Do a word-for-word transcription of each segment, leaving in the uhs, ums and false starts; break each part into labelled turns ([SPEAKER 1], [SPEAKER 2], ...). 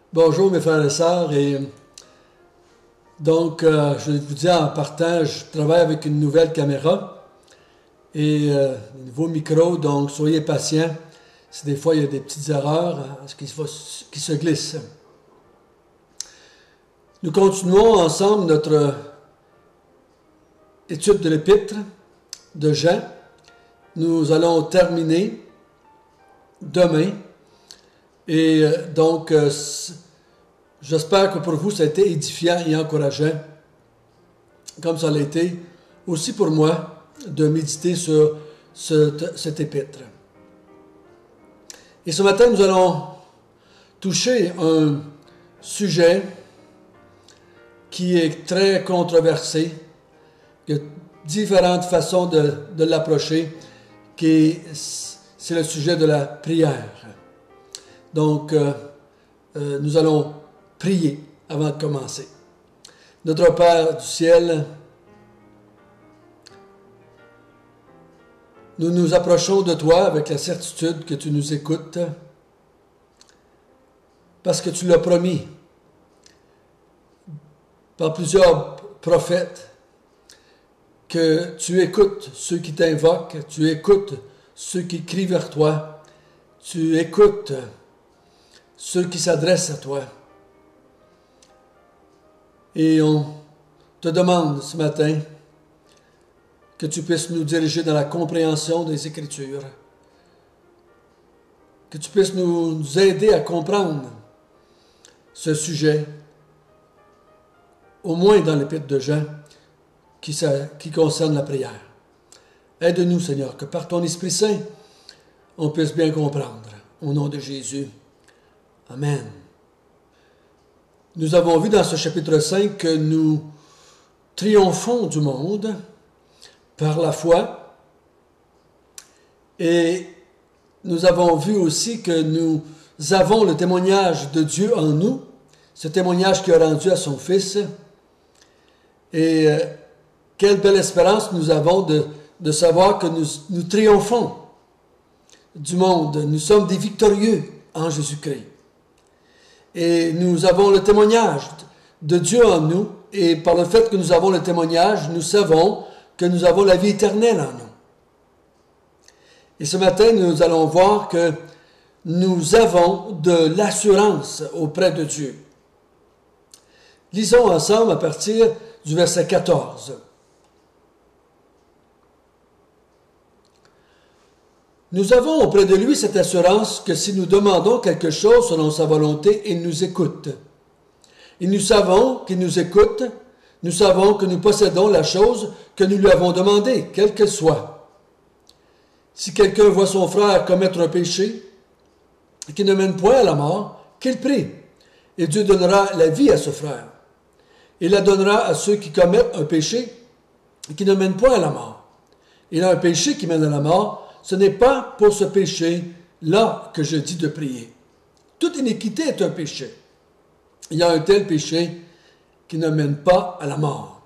[SPEAKER 1] Bonjour mes frères et sœurs, et donc euh, je vous dis en partant, je travaille avec une nouvelle caméra et euh, un nouveau micro, donc soyez patients si des fois il y a des petites erreurs hein, qui, se, qui se glissent. Nous continuons ensemble notre étude de l'épître de Jean. Nous allons terminer demain. Et donc, euh, j'espère que pour vous, ça a été édifiant et encourageant, comme ça l'a été aussi pour moi, de méditer sur ce, cet épître. Et ce matin, nous allons toucher un sujet qui est très controversé. Il y a différentes façons de, de l'approcher, qui c'est le sujet de la prière. Donc, euh, euh, nous allons prier avant de commencer. Notre Père du ciel, nous nous approchons de toi avec la certitude que tu nous écoutes, parce que tu l'as promis par plusieurs prophètes, que tu écoutes ceux qui t'invoquent, tu écoutes ceux qui crient vers toi, tu écoutes ceux qui s'adressent à toi. Et on te demande ce matin que tu puisses nous diriger dans la compréhension des Écritures, que tu puisses nous, nous aider à comprendre ce sujet, au moins dans l'Épître de Jean, qui, ça, qui concerne la prière. Aide-nous, Seigneur, que par ton Esprit Saint, on puisse bien comprendre. Au nom de Jésus. Amen. Nous avons vu dans ce chapitre cinq que nous triomphons du monde par la foi et nous avons vu aussi que nous avons le témoignage de Dieu en nous, ce témoignage qu'il a rendu à son Fils. Et euh, quelle belle espérance nous avons de, de savoir que nous, nous triomphons du monde. Nous sommes des victorieux en Jésus-Christ. Et nous avons le témoignage de Dieu en nous, et par le fait que nous avons le témoignage, nous savons que nous avons la vie éternelle en nous. Et ce matin, nous allons voir que nous avons de l'assurance auprès de Dieu. Lisons ensemble à partir du verset quatorze. Nous avons auprès de lui cette assurance que si nous demandons quelque chose selon sa volonté, il nous écoute. Et nous savons qu'il nous écoute, nous savons que nous possédons la chose que nous lui avons demandée, quelle qu'elle soit. Si quelqu'un voit son frère commettre un péché qui ne mène point à la mort, qu'il prie, et Dieu donnera la vie à ce frère. Il la donnera à ceux qui commettent un péché qui ne mène point à la mort. Il a un péché qui mène à la mort. Ce n'est pas pour ce péché-là que je dis de prier. Toute iniquité est un péché. Il y a un tel péché qui ne mène pas à la mort.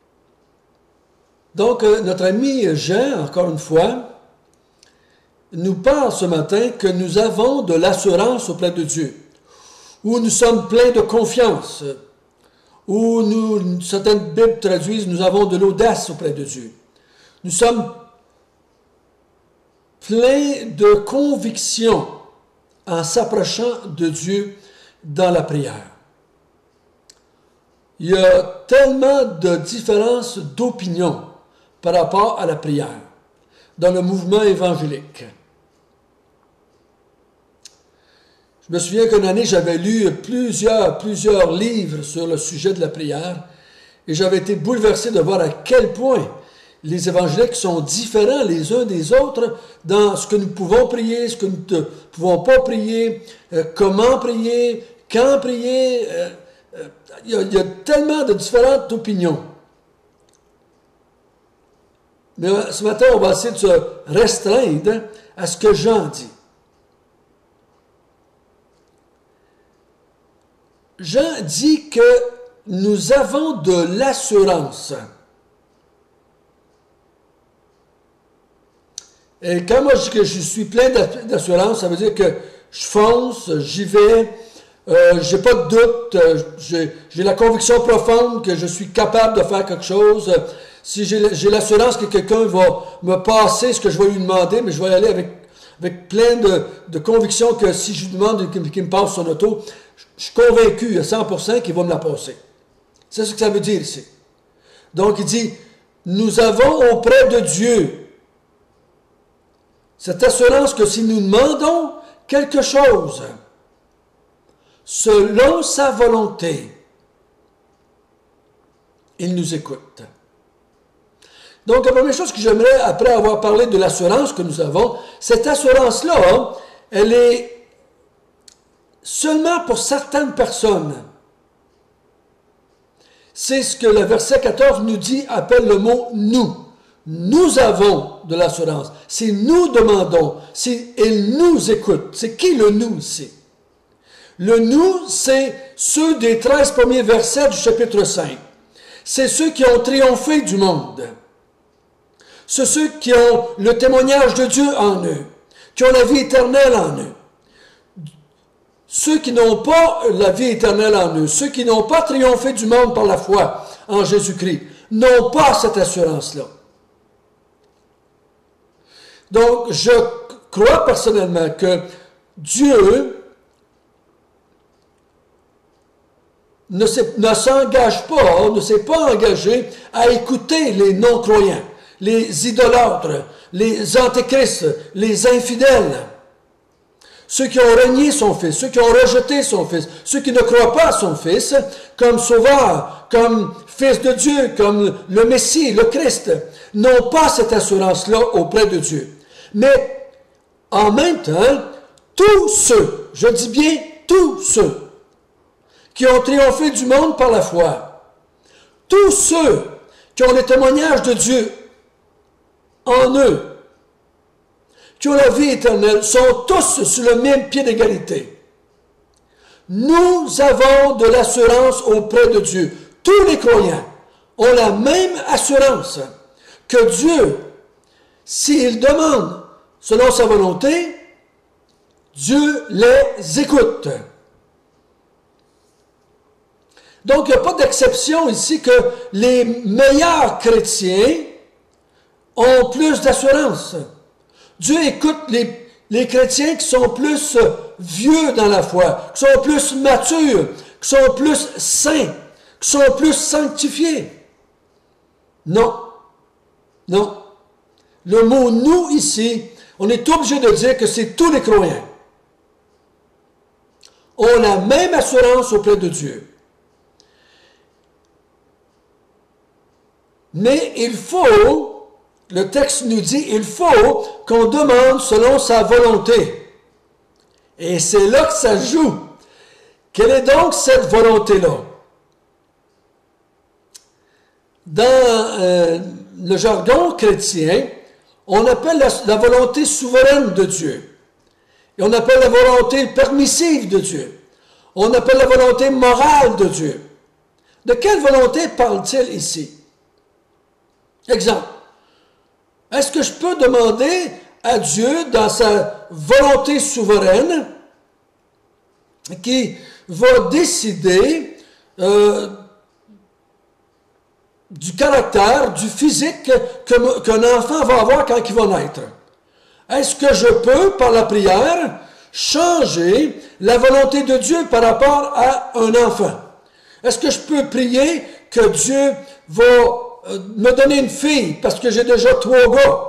[SPEAKER 1] Donc, notre ami Jean, encore une fois, nous parle ce matin que nous avons de l'assurance auprès de Dieu, où nous sommes pleins de confiance, où nous, certaines Bibles traduisent, nous avons de l'audace auprès de Dieu. Nous sommes plein de conviction en s'approchant de Dieu dans la prière. Il y a tellement de différences d'opinion par rapport à la prière dans le mouvement évangélique. Je me souviens qu'une année, j'avais lu plusieurs, plusieurs livres sur le sujet de la prière et j'avais été bouleversé de voir à quel point les évangéliques sont différents les uns des autres dans ce que nous pouvons prier, ce que nous ne pouvons pas prier, euh, comment prier, quand prier. Euh, euh, il, y a, il y a tellement de différentes opinions. Mais ce matin, on va essayer de se restreindre à ce que Jean dit. Jean dit que nous avons de l'assurance. Et quand moi je dis que je suis plein d'assurance, ça veut dire que je fonce, j'y vais, euh, j'ai pas de doute, euh, j'ai la conviction profonde que je suis capable de faire quelque chose. Euh, si j'ai l'assurance que quelqu'un va me passer ce que je vais lui demander, mais je vais y aller avec, avec plein de, de conviction que si je lui demande qu'il me passe son auto, je suis convaincu à cent pour cent qu'il va me la passer. C'est ce que ça veut dire ici. Donc il dit, nous avons auprès de Dieu cette assurance que si nous demandons quelque chose selon sa volonté, il nous écoute. Donc, la première chose que j'aimerais, après avoir parlé de l'assurance que nous avons, cette assurance-là, elle est seulement pour certaines personnes. C'est ce que le verset quatorze nous dit, appelle le mot « nous ». Nous avons de l'assurance. Si nous demandons, si il nous écoute, c'est qui le « nous » ici? Le « nous », c'est ceux des treize premiers versets du chapitre cinq. C'est ceux qui ont triomphé du monde. C'est ceux qui ont le témoignage de Dieu en eux, qui ont la vie éternelle en eux. Ceux qui n'ont pas la vie éternelle en eux, ceux qui n'ont pas triomphé du monde par la foi en Jésus-Christ, n'ont pas cette assurance-là. Donc, je crois personnellement que Dieu ne s'engage pas, ne s'est pas engagé à écouter les non-croyants, les idolâtres, les antéchrists, les infidèles, ceux qui ont renié son Fils, ceux qui ont rejeté son Fils, ceux qui ne croient pas à son Fils comme Sauveur, comme Fils de Dieu, comme le Messie, le Christ, n'ont pas cette assurance-là auprès de Dieu. Mais en même temps, tous ceux, je dis bien tous ceux, qui ont triomphé du monde par la foi, tous ceux qui ont le témoignage de Dieu en eux, qui ont la vie éternelle, sont tous sur le même pied d'égalité. Nous avons de l'assurance auprès de Dieu. Tous les croyants ont la même assurance que Dieu, s'ils demandent selon sa volonté, Dieu les écoute. Donc, il n'y a pas d'exception ici que les meilleurs chrétiens ont plus d'assurance. Dieu écoute les, les chrétiens qui sont plus vieux dans la foi, qui sont plus matures, qui sont plus saints, qui sont plus sanctifiés. Non. Non. Le mot « nous » ici, on est obligé de dire que c'est tous les croyants. Ont la même assurance auprès de Dieu. Mais il faut, le texte nous dit, il faut qu'on demande selon sa volonté. Et c'est là que ça joue. Quelle est donc cette volonté-là? Dans euh, le jargon chrétien, on appelle la, la volonté souveraine de Dieu. Et on appelle la volonté permissive de Dieu. On appelle la volonté morale de Dieu. De quelle volonté parle-t-il ici? Exemple. Est-ce que je peux demander à Dieu, dans sa volonté souveraine, qui va décider euh, du caractère, du physique que, qu'un enfant va avoir quand il va naître? Est-ce que je peux, par la prière, changer la volonté de Dieu par rapport à un enfant? Est-ce que je peux prier que Dieu va euh, me donner une fille parce que j'ai déjà trois gars?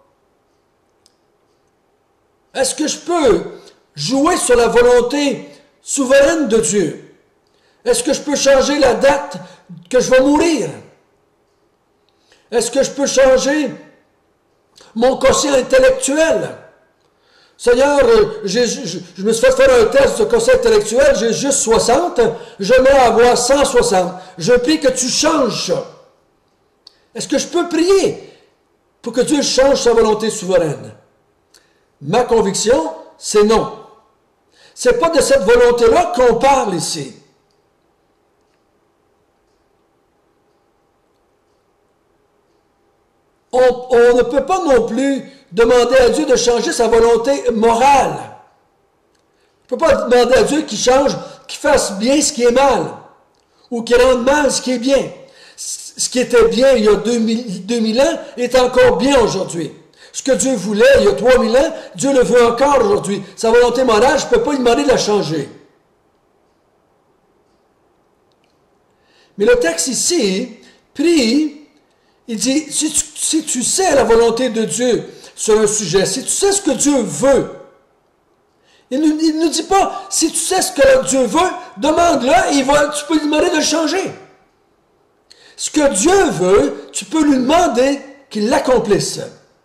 [SPEAKER 1] Est-ce que je peux jouer sur la volonté souveraine de Dieu? Est-ce que je peux changer la date que je vais mourir? Est-ce que je peux changer mon quotient intellectuel? Seigneur, je, je, je me suis fait faire un test de quotient intellectuel, j'ai juste soixante, je mets à avoir cent soixante. Je prie que tu changes ça. Est-ce que je peux prier pour que Dieu change sa volonté souveraine? Ma conviction, c'est non. Ce n'est pas de cette volonté-là qu'on parle ici. On, on ne peut pas non plus demander à Dieu de changer sa volonté morale. On ne peut pas demander à Dieu qu'il change qui fasse bien ce qui est mal, ou qui rende mal ce qui est bien. Ce qui était bien il y a deux mille ans est encore bien aujourd'hui. Ce que Dieu voulait il y a trois mille ans, Dieu le veut encore aujourd'hui. Sa volonté morale, je ne peux pas lui demander de la changer. Mais le texte ici, prie, il dit, si tu, si tu sais la volonté de Dieu sur un sujet, si tu sais ce que Dieu veut, il ne nous, nous dit pas, si tu sais ce que Dieu veut, demande-le et il va, tu peux lui demander de le changer. Ce que Dieu veut, tu peux lui demander qu'il l'accomplisse.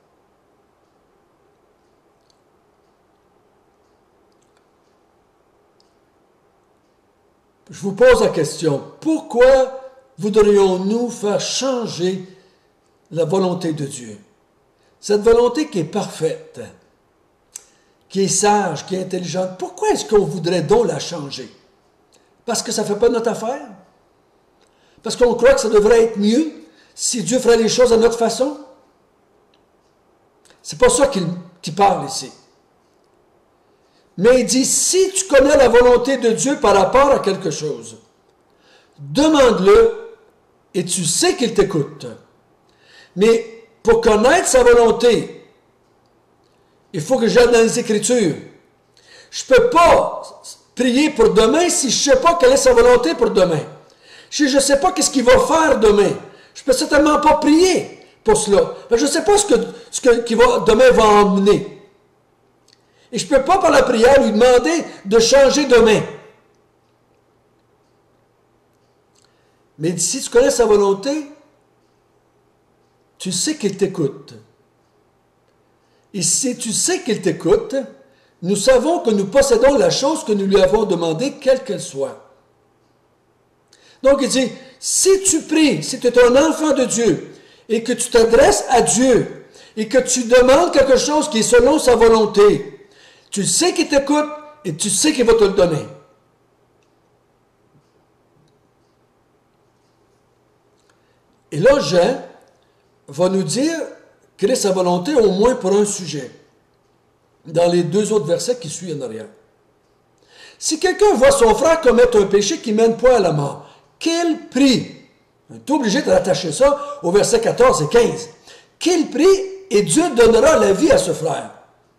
[SPEAKER 1] Je vous pose la question, pourquoi voudrions-nous faire changer la volonté de Dieu? Cette volonté qui est parfaite, qui est sage, qui est intelligente, pourquoi est-ce qu'on voudrait donc la changer? Parce que ça ne fait pas notre affaire? Parce qu'on croit que ça devrait être mieux si Dieu ferait les choses à notre façon? C'est pas ça qu'il qu'il parle ici. Mais il dit, si tu connais la volonté de Dieu par rapport à quelque chose, demande-le et tu sais qu'il t'écoute. Mais pour connaître sa volonté, il faut que j'aille dans les Écritures. Je ne peux pas prier pour demain si je ne sais pas quelle est sa volonté pour demain. Si je ne sais pas qu'est-ce qu'il va faire demain, je ne peux certainement pas prier pour cela. Je ne sais pas ce que, ce que qu'il va, demain va emmener. Et je ne peux pas par la prière lui demander de changer demain. Mais si tu connais sa volonté, tu sais qu'il t'écoute. Et si tu sais qu'il t'écoute, nous savons que nous possédons la chose que nous lui avons demandée, quelle qu'elle soit. Donc il dit, si tu pries, si tu es un enfant de Dieu, et que tu t'adresses à Dieu, et que tu demandes quelque chose qui est selon sa volonté, tu sais qu'il t'écoute et tu sais qu'il va te le donner. Et là, Jean va nous dire quelle est sa volonté, au moins pour un sujet, dans les deux autres versets qui suivent en arrière. Si quelqu'un voit son frère commettre un péché qui ne mène pas à la mort, qu'il prie. Tu es obligé de rattacher ça au verset quatorze et quinze. Qu'il prie et Dieu donnera la vie à ce frère.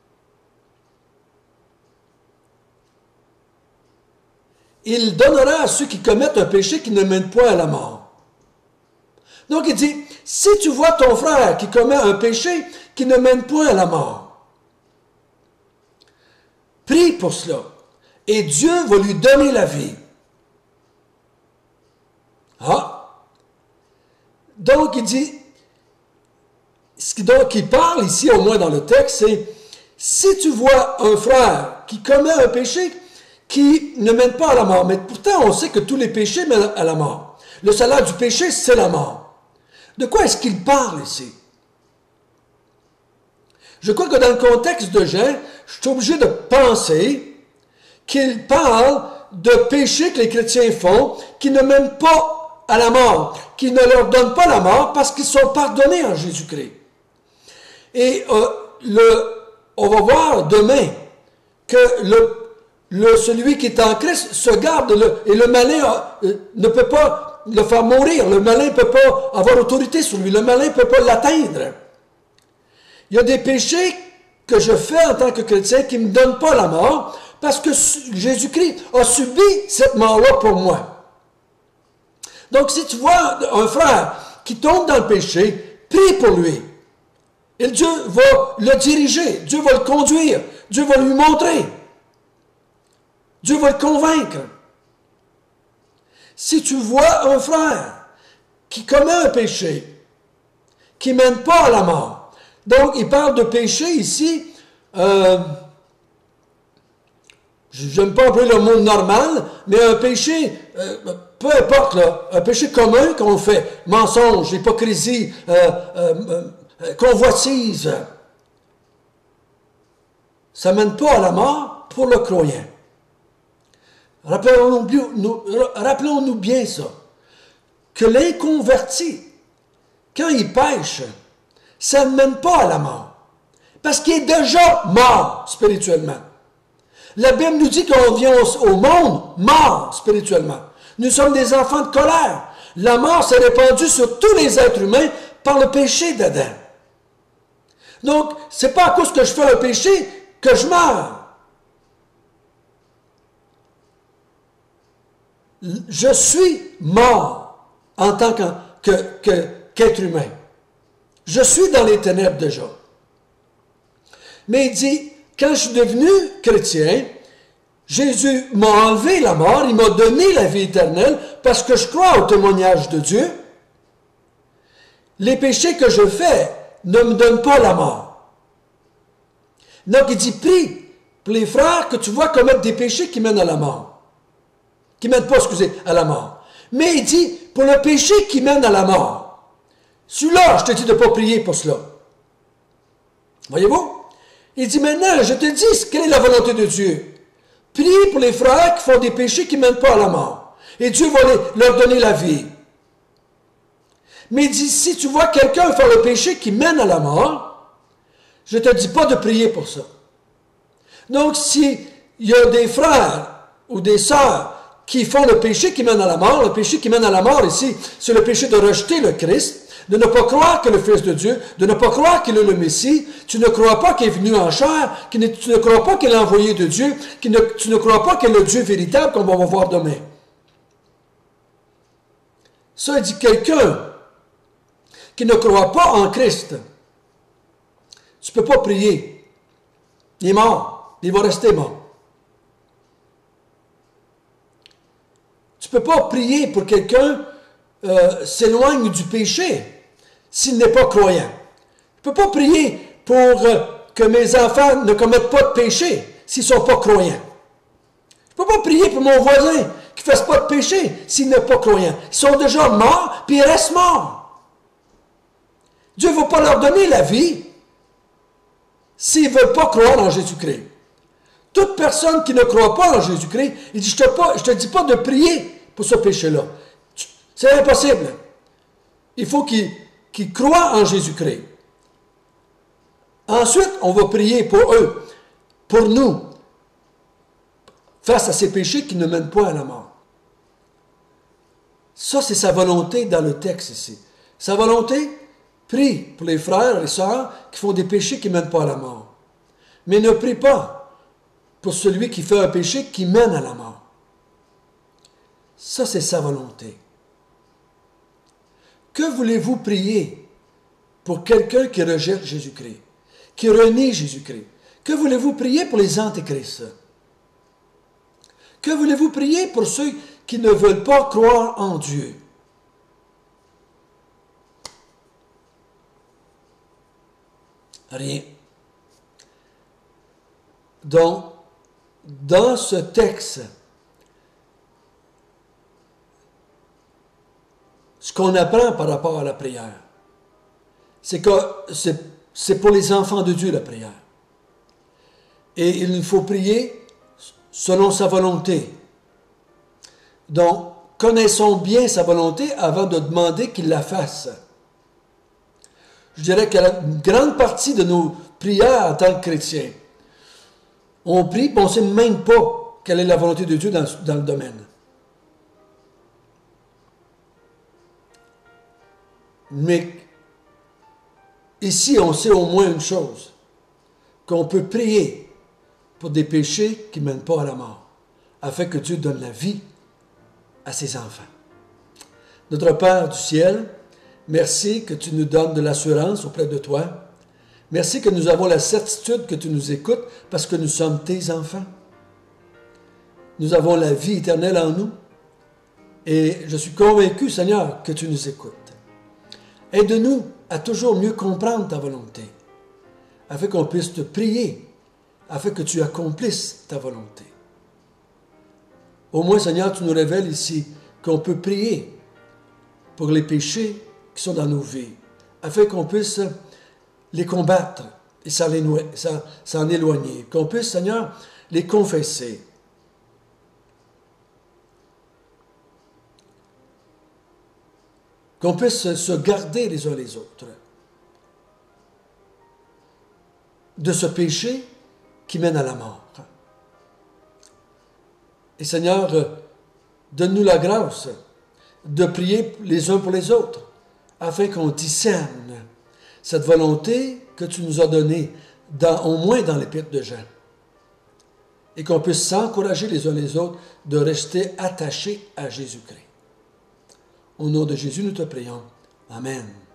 [SPEAKER 1] Il donnera à ceux qui commettent un péché qui ne mène point à la mort. Donc il dit, si tu vois ton frère qui commet un péché qui ne mène point à la mort, prie pour cela, et Dieu va lui donner la vie. Ah! Donc il dit, ce qui donc il parle ici, au moins dans le texte, c'est, si tu vois un frère qui commet un péché qui ne mène pas à la mort. Mais pourtant, on sait que tous les péchés mènent à la mort. Le salaire du péché, c'est la mort. De quoi est-ce qu'il parle ici? Je crois que dans le contexte de Jean, je suis obligé de penser qu'il parle de péchés que les chrétiens font qui ne mènent pas à la mort, qui ne leur donnent pas la mort parce qu'ils sont pardonnés en Jésus-Christ. Et euh, le, on va voir demain que le Le, celui qui est en Christ se garde le, et le malin euh, ne peut pas le faire mourir. Le malin ne peut pas avoir autorité sur lui. Le malin ne peut pas l'atteindre. Il y a des péchés que je fais en tant que chrétien qui ne me donnent pas la mort parce que Jésus-Christ a subi cette mort-là pour moi. Donc si tu vois un frère qui tombe dans le péché, prie pour lui. Et Dieu va le diriger. Dieu va le conduire. Dieu va lui montrer. Dieu va le convaincre. Si tu vois un frère qui commet un péché, qui ne mène pas à la mort, donc il parle de péché ici, euh, je n'aime pas employer le mot normal, mais un péché, euh, peu importe, là, un péché commun qu'on fait, mensonge, hypocrisie, euh, euh, euh, convoitise, ça ne mène pas à la mort pour le croyant. Rappelons-nous, rappelons-nous bien ça, que l'inconverti, quand il pêche, ça ne mène pas à la mort, parce qu'il est déjà mort spirituellement. La Bible nous dit qu'on vient au, au monde mort spirituellement. Nous sommes des enfants de colère. La mort s'est répandue sur tous les êtres humains par le péché d'Adam. Donc, ce n'est pas à cause que je fais un péché que je meurs. Je suis mort en tant que, que, que, qu'être humain. Je suis dans les ténèbres déjà. Mais il dit, quand je suis devenu chrétien, Jésus m'a enlevé la mort, il m'a donné la vie éternelle parce que je crois au témoignage de Dieu. Les péchés que je fais ne me donnent pas la mort. Donc il dit, prie pour les frères que tu vois commettre des péchés qui mènent à la mort. Qui mènent pas, excusez, à la mort. Mais il dit, pour le péché qui mène à la mort, celui-là, je te dis de ne pas prier pour cela. Voyez-vous? Il dit maintenant, je te dis, quelle est la volonté de Dieu? Prie pour les frères qui font des péchés qui ne mènent pas à la mort. Et Dieu va les, leur donner la vie. Mais il dit, si tu vois quelqu'un faire le péché qui mène à la mort, je ne te dis pas de prier pour ça. Donc, s'il y a des frères ou des sœurs qui font le péché qui mène à la mort, le péché qui mène à la mort ici, c'est le péché de rejeter le Christ, de ne pas croire que le Fils de Dieu, de ne pas croire qu'il est le Messie, tu ne crois pas qu'il est venu en chair, tu ne crois pas qu'il est envoyé de Dieu, ne, tu ne crois pas qu'il est le Dieu véritable qu'on va voir demain. Ça, il dit quelqu'un qui ne croit pas en Christ, tu ne peux pas prier. Il est mort, il va rester mort. Tu ne peux pas prier pour quelqu'un euh, s'éloigne du péché s'il n'est pas croyant. Je ne peux pas prier pour euh, que mes enfants ne commettent pas de péché s'ils ne sont pas croyants. Je ne peux pas prier pour mon voisin qui ne fasse pas de péché s'il n'est pas croyant. Ils sont déjà morts, puis ils restent morts. Dieu ne va pas leur donner la vie s'ils ne veulent pas croire en Jésus-Christ. Toute personne qui ne croit pas en Jésus-Christ, il dit, je ne te, te dis pas de prier pour ce péché-là. C'est impossible. Il faut qu'ils qu'ils croient en Jésus-Christ. Ensuite, on va prier pour eux, pour nous, face à ces péchés qui ne mènent pas à la mort. Ça, c'est sa volonté dans le texte ici. Sa volonté, prie pour les frères et les sœurs qui font des péchés qui ne mènent pas à la mort. Mais ne prie pas pour celui qui fait un péché qui mène à la mort. Ça, c'est sa volonté. Que voulez-vous prier pour quelqu'un qui rejette Jésus-Christ, qui renie Jésus-Christ? Que voulez-vous prier pour les antéchrists? Que voulez-vous prier pour ceux qui ne veulent pas croire en Dieu? Rien. Donc, dans ce texte, ce qu'on apprend par rapport à la prière, c'est que c'est pour les enfants de Dieu la prière. Et il nous faut prier selon sa volonté. Donc, connaissons bien sa volonté avant de demander qu'il la fasse. Je dirais qu'une grande partie de nos prières en tant que chrétiens, on prie, mais on ne sait même pas quelle est la volonté de Dieu dans, dans le domaine. Mais ici, on sait au moins une chose, qu'on peut prier pour des péchés qui ne mènent pas à la mort, afin que Dieu donne la vie à ses enfants. Notre Père du ciel, merci que tu nous donnes de l'assurance auprès de toi. Merci que nous avons la certitude que tu nous écoutes parce que nous sommes tes enfants. Nous avons la vie éternelle en nous et je suis convaincu, Seigneur, que tu nous écoutes. Aide-nous à toujours mieux comprendre ta volonté, afin qu'on puisse te prier, afin que tu accomplisses ta volonté. Au moins, Seigneur, tu nous révèles ici qu'on peut prier pour les péchés qui sont dans nos vies, afin qu'on puisse les combattre et s'en éloigner, qu'on puisse, Seigneur, les confesser. Qu'on puisse se garder les uns les autres de ce péché qui mène à la mort. Et Seigneur, donne-nous la grâce de prier les uns pour les autres, afin qu'on discerne cette volonté que tu nous as donnée, dans, au moins dans l'Épître de Jean, et qu'on puisse s'encourager les uns les autres de rester attachés à Jésus-Christ. Au nom de Jésus, nous te prions. Amen.